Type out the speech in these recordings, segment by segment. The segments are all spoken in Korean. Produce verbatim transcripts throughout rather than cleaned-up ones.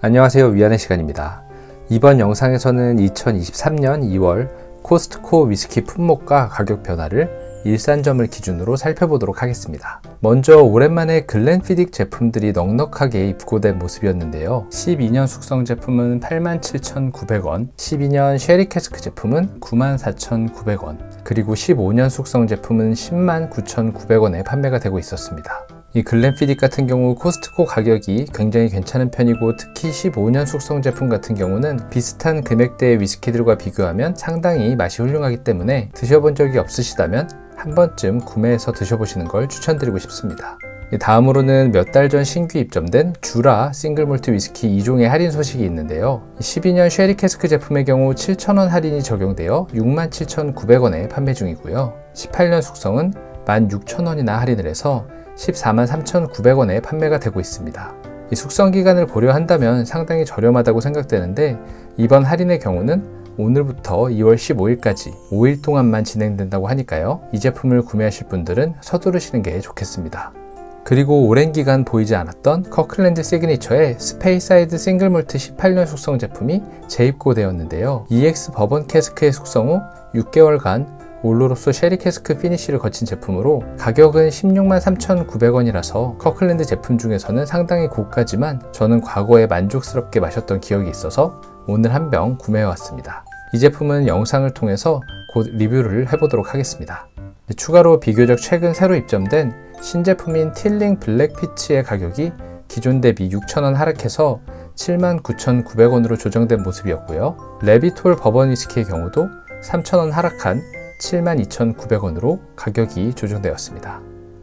안녕하세요, 위안의 시간입니다. 이번 영상에서는 이천이십삼 년 이월 코스트코 위스키 품목과 가격 변화를 일산점을 기준으로 살펴보도록 하겠습니다. 먼저 오랜만에 글렌피딕 제품들이 넉넉하게 입고된 모습이었는데요. 십이 년 숙성 제품은 팔만 칠천구백 원, 십이 년 쉐리 캐스크 제품은 구만 사천구백 원, 그리고 십오 년 숙성 제품은 십만 구천구백 원에 판매가 되고 있었습니다. 이 글렌피딕 같은 경우 코스트코 가격이 굉장히 괜찮은 편이고, 특히 십오 년 숙성 제품 같은 경우는 비슷한 금액대의 위스키들과 비교하면 상당히 맛이 훌륭하기 때문에 드셔본 적이 없으시다면 한 번쯤 구매해서 드셔보시는 걸 추천드리고 싶습니다. 다음으로는 몇 달 전 신규 입점된 주라 싱글몰트 위스키 이 종의 할인 소식이 있는데요. 십이 년 쉐리 캐스크 제품의 경우 칠천 원 할인이 적용되어 육만 칠천구백 원에 판매 중이고요. 십팔 년 숙성은 만 육천 원이나 할인을 해서 십사만 삼천구백 원에 판매가 되고 있습니다. 이 숙성 기간을 고려한다면 상당히 저렴하다고 생각되는데, 이번 할인의 경우는 오늘부터 이월 십오일까지 오 일 동안만 진행된다고 하니까요. 이 제품을 구매하실 분들은 서두르시는 게 좋겠습니다. 그리고 오랜 기간 보이지 않았던 커클랜드 시그니처의 스페이사이드 싱글몰트 십팔 년 숙성 제품이 재입고되었는데요. 이엑스 버번 캐스크의 숙성 후 육 개월간 올로로소 쉐리 캐스크 피니쉬를 거친 제품으로 가격은 십육만 삼천구백 원이라서 커클랜드 제품 중에서는 상당히 고가지만 저는 과거에 만족스럽게 마셨던 기억이 있어서 오늘 한 병 구매해왔습니다. 이 제품은 영상을 통해서 곧 리뷰를 해보도록 하겠습니다. 추가로 비교적 최근 새로 입점된 신제품인 틸링 블랙 피치의 가격이 기존 대비 육천 원 하락해서 칠만 구천구백 원으로 조정된 모습이었고요. 레비톨 버번 위스키의 경우도 삼천 원 하락한 칠만 이천구백 원으로 가격이 조정되었습니다.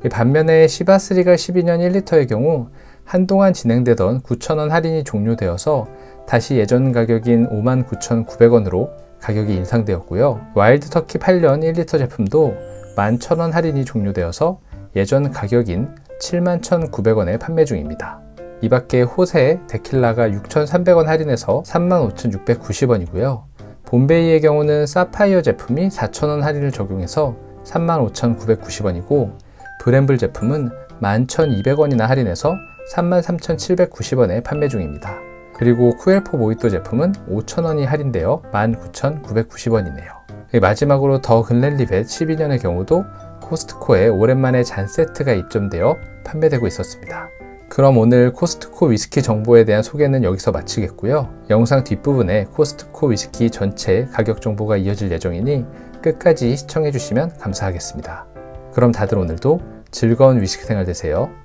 반면에 시바스 리갈 십이 년 일 리터의 경우 한동안 진행되던 구천 원 할인이 종료되어서 다시 예전 가격인 오만 구천구백 원으로 가격이 인상되었고요. 와일드 터키 팔 년 일 리터 제품도 만 천 원 할인이 종료되어서 예전 가격인 칠만 천구백 원에 판매 중입니다. 이 밖에 호세, 데킬라가 육천삼백 원 할인해서 삼만 오천육백구십 원이고요. 봄베이의 경우는 사파이어 제품이 사천 원 할인을 적용해서 삼만 오천구백구십 원이고, 브램블 제품은 만 천이백 원이나 할인해서 삼만 삼천칠백구십 원에 판매 중입니다. 그리고 쿠엘포 모히또 제품은 오천 원이 할인되어 만 구천구백구십 원이네요. 마지막으로 더 글렌리벳 십이 년의 경우도 코스트코에 오랜만에 잔 세트가 입점되어 판매되고 있었습니다. 그럼 오늘 코스트코 위스키 정보에 대한 소개는 여기서 마치겠고요. 영상 뒷부분에 코스트코 위스키 전체 가격 정보가 이어질 예정이니 끝까지 시청해 주시면 감사하겠습니다. 그럼 다들 오늘도 즐거운 위스키 생활 되세요.